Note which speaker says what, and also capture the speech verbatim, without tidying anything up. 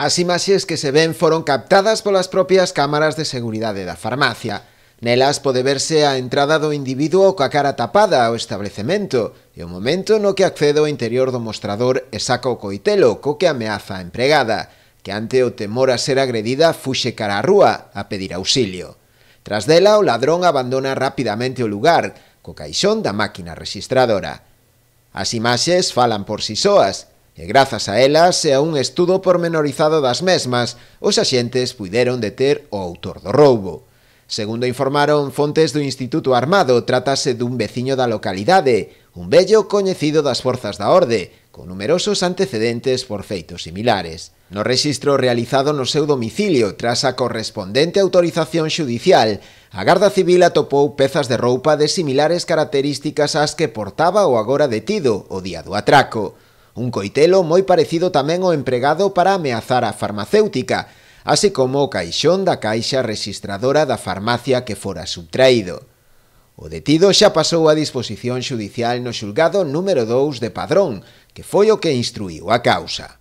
Speaker 1: As imaxes que se ven foron captadas polas propias cámaras de seguridade da farmacia. Nelas pode verse a entrada do individuo coa cara tapada ao establecemento e o momento no que accede ao interior do mostrador e saca o coitelo co que ameaza a empregada, que ante o temor a ser agredida fuxe cara á rúa a pedir auxilio. Tras dela, o ladrón abandona rapidamente o lugar, co caixón da máquina rexistradora. As imaxes falan por si soas, e grazas a elas e a un estudo pormenorizado das mesmas, os axentes puideron deter o autor do roubo. Segundo informaron fontes do Instituto Armado, trátase dun veciño da localidade, un vello coñecido das forzas da orde, con numerosos antecedentes por feitos similares. No rexistro realizado no seu domicilio, tras a correspondente autorización xudicial, a Garda Civil atopou pezas de roupa de similares características ás que portaba o agora detido o día do atraco. Un coitelo moi parecido tamén ao empregado para ameazar a farmacéutica, así como o caixón da caixa rexistradora da farmacia que fora subtraído. O detido xa pasou a disposición xudicial no xulgado número dous de Padrón, que foi o que instruíu a causa.